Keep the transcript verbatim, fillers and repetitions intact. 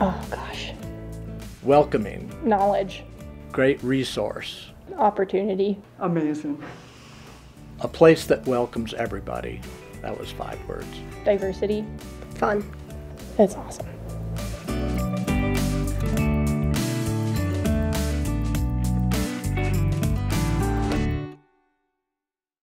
Oh, gosh. Welcoming. Knowledge. Great resource. Opportunity. Amazing. A place that welcomes everybody. That was five words. Diversity. Fun. That's awesome.